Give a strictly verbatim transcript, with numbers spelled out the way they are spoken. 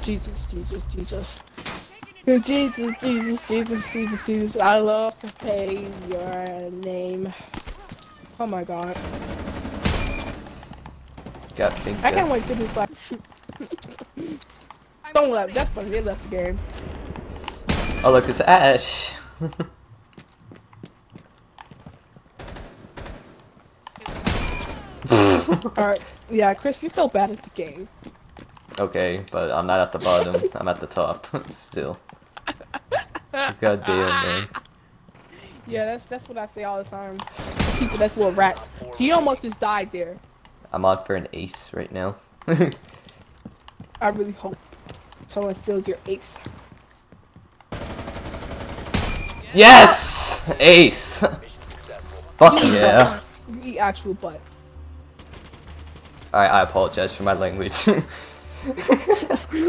Jesus, Jesus, Jesus. Oh, Jesus, Jesus, Jesus, Jesus, Jesus. I love to pay your name. Oh my god. Got big. I can't wait to do like. Don't left. That's funny. They left the game. Oh look, it's Ash. Alright. Yeah, Chris, you're still bad at the game. Okay, but I'm not at the bottom. I'm at the top still. God damn, man. Yeah, that's that's what I say all the time. People that's little rats. He almost just died there. I'm on for an ace right now. I really hope someone steals your ace. Yes! Ace! Fuck yeah. You eat actual butt. Alright, I apologize for my language.